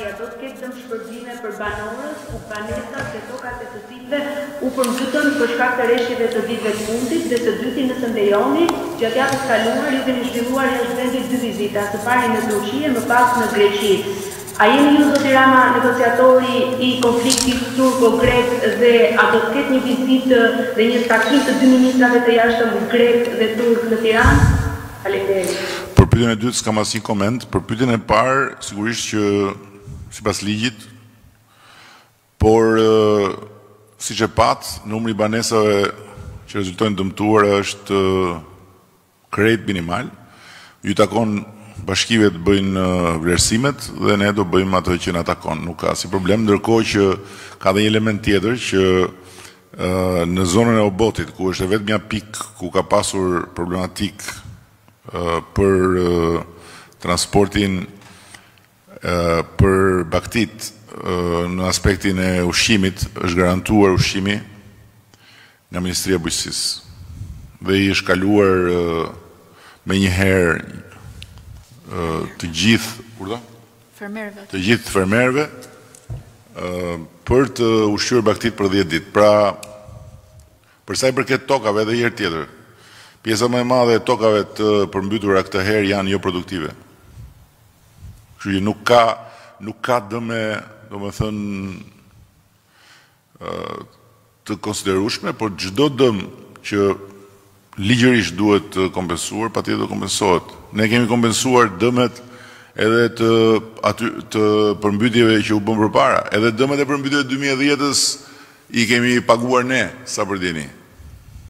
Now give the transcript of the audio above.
paria do të ketë dëm shpërbime për banorët, ku banesat dhe tokat e të cilëve u përmbytën për shkak të rreshjeve të ditëve të fundit, dhe së dyti nëse ndejoni, gjatë javës kaluar ju keni zhvilluar jashtë vendit 2 vizita, së pari në Turqi e më pas në Greqi. A jeni ju, zoti Rama, negociatori i konfliktit turko-grek dhe a do të ketë një vizitë dhe një takim të 2 ministrave të jashtëm grek dhe turk në Tiranë? Faleminderit. Për pyetjen e dytë s'kam asnjë koment. Për pyetjen e parë, sigurisht që sipas ligjit, por siç e pat, numri i banesave që rezultojnë dëmtuara është krejt minimal. Ju takon bashkive të bëjnë vlerësimet dhe ne do bëjmë ato që na takon. Nuk ka si problem, ndërkohë që ka dhe një element tjetër që në zonën e Obotit, ku është vetëm një pikë ku ka pasur problematik për transportin për baktit në aspektin e ushqimit, është garantuar ushqimi nga Ministria e Bujqësisë dhe i është kaluar me një herë të gjithë fermerëve për të ushqyer baktit për 10 ditë. Pra, për sa i përket tokave dhe herë tjetër, pjesa më e madhe e tokave të përmbytura këtë herë janë jo produktive. Kështu që nuk ka dëme, domethënë, të konsiderueshme, por çdo dëm që ligjërisht duhet kompensuar, patjetër do kompensohet. Ne kemi kompensuar dëmet edhe të përmbytjeve që u bën përpara, edhe dëmet e përmbytjeve 2010-s i kemi paguar ne, sa për dini.